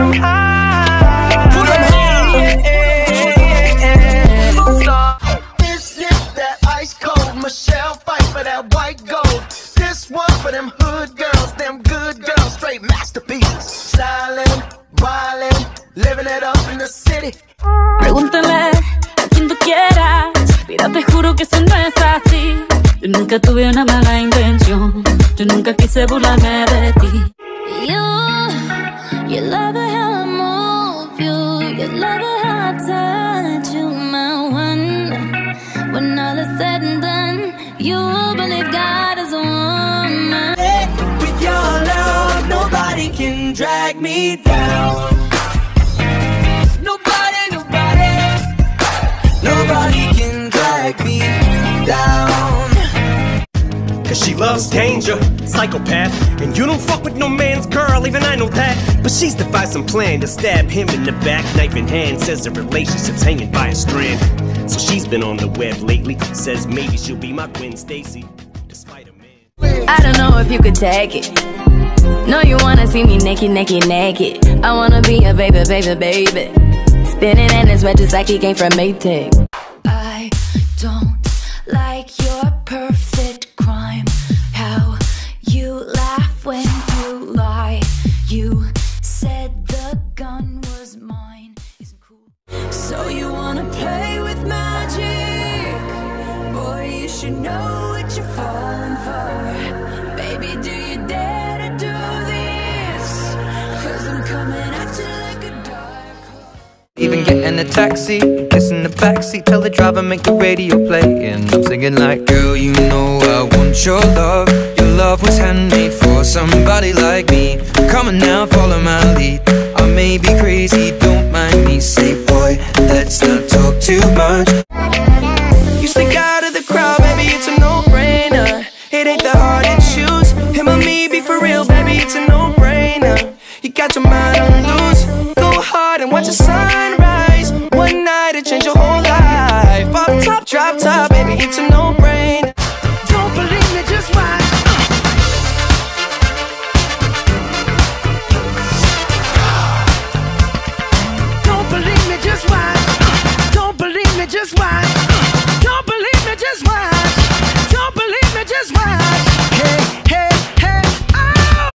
high. Put 'em high. This is that ice cold Michelle fight for that white gold. This one for them hood girls, them good girls, straight masterpieces. Stylin', wildin', living it up in the city. Pregúntale a quien tú quieras, mira, te juro que eso no es así. Yo nunca tuve una mala intención, yo nunca quise burlarme de ti. You love it how I move you love it how I touch you, my one. When all is said and done, you believe God is a woman. With your love, nobody can drag me down. Nobody can drag me down. Cause she loves danger, psychopath. And you don't fuck with no man's girl, even I know that. But she's devised some plan to stab him in the back, knife in hand. Says the relationship's hanging by a strand. So she's been on the web lately, says maybe she'll be my Gwen Stacy, despite a man. I don't know if you could take it. No, you wanna see me naked, naked, naked. I wanna be a baby, baby, baby. Spinning in his red just like he came from Maytag. I don't like your perfect crime. How you laugh when you lie. You said the gun was mine. Isn't cool. So you wanna play with magic? Boy, you should know what you're falling for. Baby, do you dare to do this? 'Cause I'm coming at you like a dark horse. Even getting a taxi, kiss in the backseat, tell the driver make the radio play, and I'm singing like, girl, you know I want your love. Your love was handmade for somebody like me. Come on now, follow my lead. I may be crazy, don't mind me. Say, boy, let's not talk too much. You stick out of the crowd, baby, it's a no-brainer. It ain't that hard to choose. Him or me, be for real, baby, it's a no-brainer. You got your mind on loose. Go hard and watch the sunrise. One night it changed your whole life. Pop top, drop top, baby, it's a no-brainer.